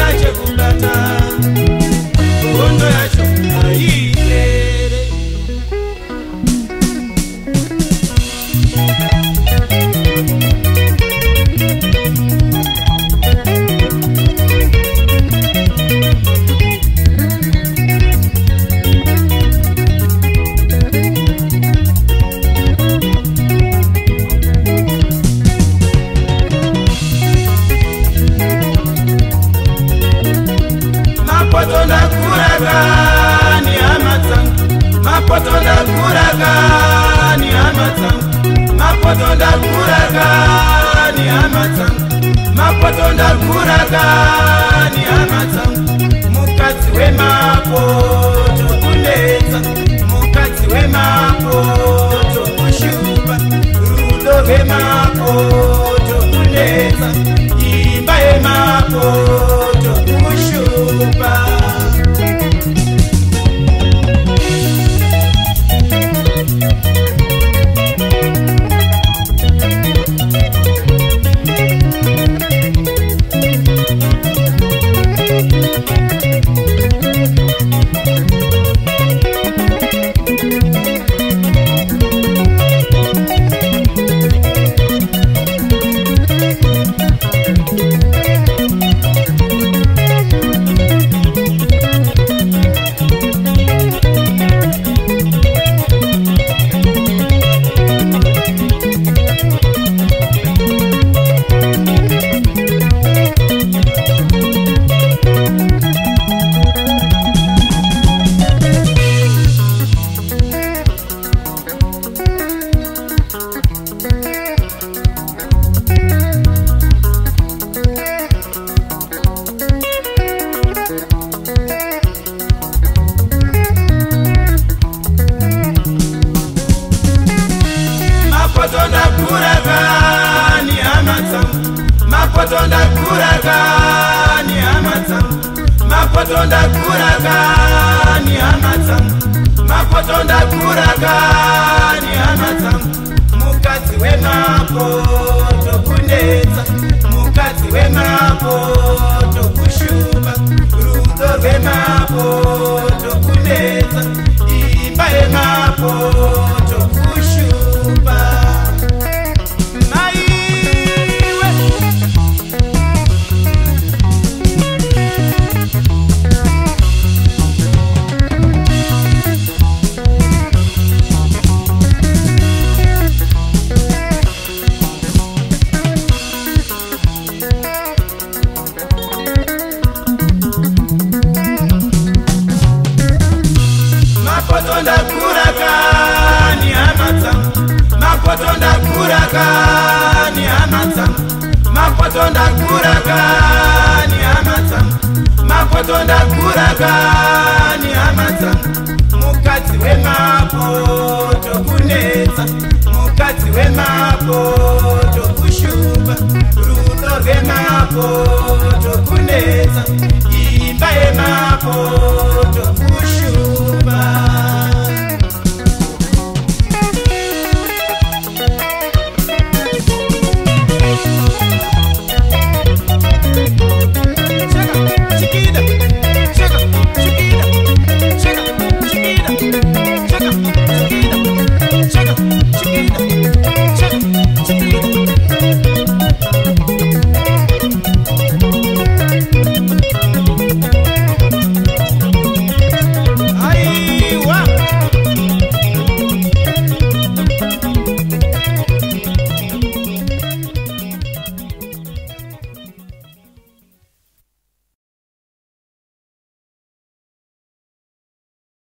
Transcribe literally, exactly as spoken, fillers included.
chekubata hondo yacho aitere. Mapoto na kuraga ni amatang, mapoto na kuraga ni amatang, mapoto na kuraga ni amatang, mapoto na kuraga ni amatang. Mukadzi wemapoto kunetsa, mukadzi wemapoto kushupa, rudo wemapoto kunetsa, imba yemapoto kushupa. Mapoto na kuraga ni amatang, mapoto na kuraga ni amatang, mapoto na kuraga ni amatang, mapoto na kuraga ni amatang. Mukadzi wemapoto kunetsa, mukadzi wemapoto kushupa, rudo wemapoto kunetsa, imba yemapoto kushupa. Mapoto na kuraga ni amatang, mapoto na kuraga ni amatang, mapoto na kuraga ni amatang, mapoto na kuraga ni amatang. Mukadzi wemapoto kunetsa, mukadzi wemapoto kushupa, rudo wemapoto kunetsa, imba yemapoto kushupa. Chiquita.